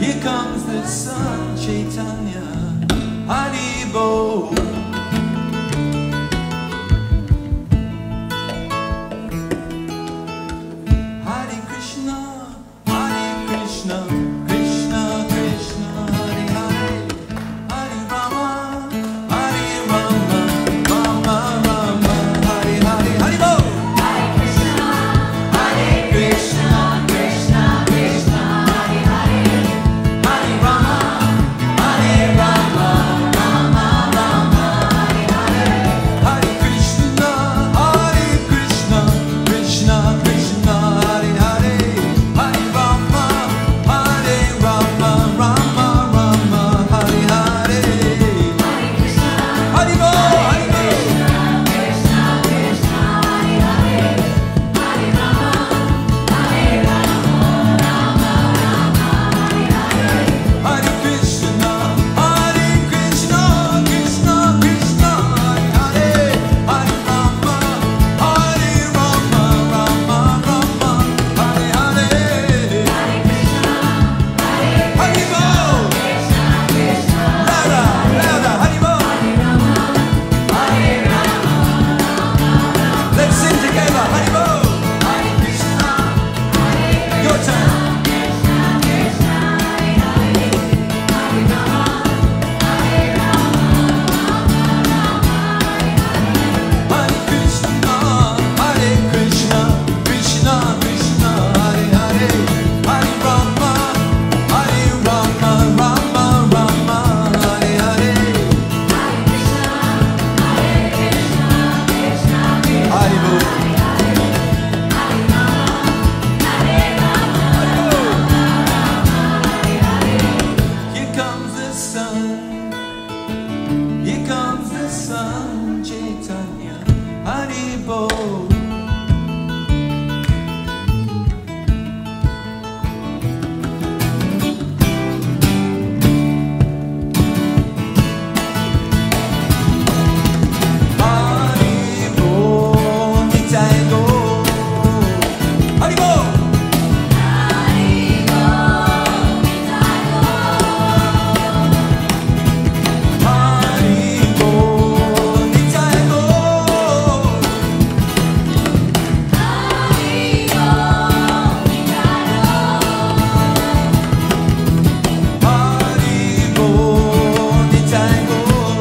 Here comes the sun, Chaitanya, Haribo. Hare Krishna, Krishna Krishna, Hare Hare, Hare Rama, Rama Rama, Hare Hare, Haribo. Hare Krishna, Krishna Krishna, Hare Hare, Hare Rama, Rama Rama, Hare Hare. Hare Krishna, Krishna Krishna, Hare Hare, Hare Rama, Rama Rama, Hare Hare. Hare Krishna, Haribo, Haribo. Krishna Krishna, Hare Hare, Hare Rama, Rama Rama, Hare Hare. Hare Krishna, Krishna Krishna, Hare Hare, Hare Rama, Rama Rama, Hare Hare. Haribo, louder, louder, Haribo. Let's sing together, Haribo. Hare Krishna, your turn. Hare Krishna, Krishna Krishna, Hare Hare, Hare Rama, Rama Rama, Hare Hare. Haribo. Here comes the sun, Chaitanya, Haribo. Haribo, Nitai go. Haribo. Haribo, Nitai go. Haribo, Nitai go.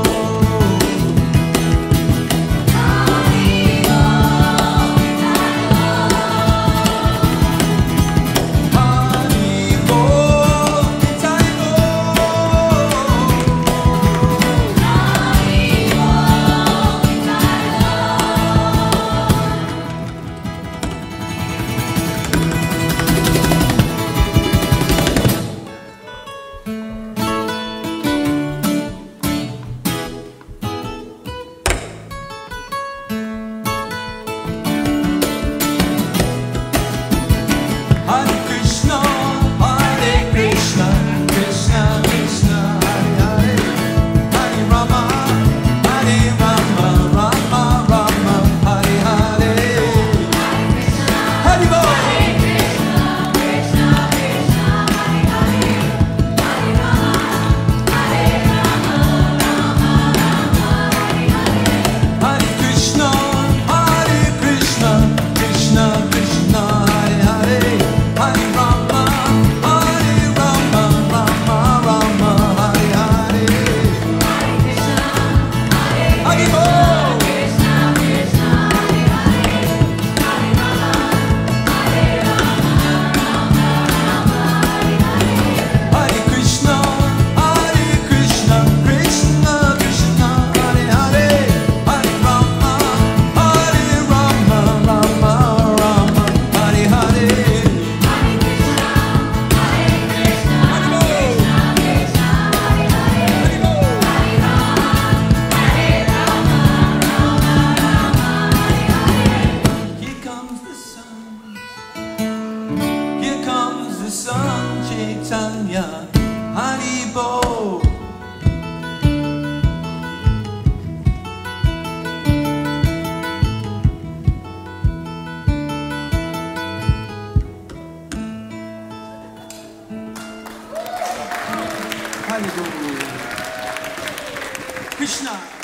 Haribo, Nitai Hare Krishna, Krishna Krishna, Hare Hare, Hare Rama, Rama Rama, Hare Hare. Haribo. Hare Krishna, Krishna Krishna, Hare Hare, Hare Rama, Rama Rama, Hare Hare. Haribo. Hare Krishna, Krishna Krishna, Hare Hare, Hare Rama, Rama Hare Hare. Here comes the sun, Chaitanya, Haribo. Hari Bol. Krishna.